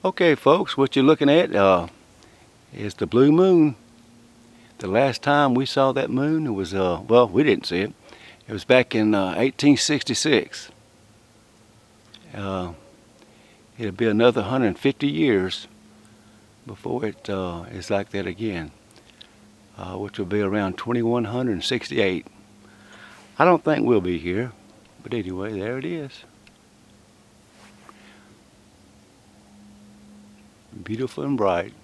Okay folks, what you're looking at is the blue moon. The last time we saw that moon, it was, well, we didn't see it. It was back in 1866. It'll be another 150 years before it is like that again, which will be around 2168. I don't think we'll be here, but anyway, there it is. Beautiful and bright.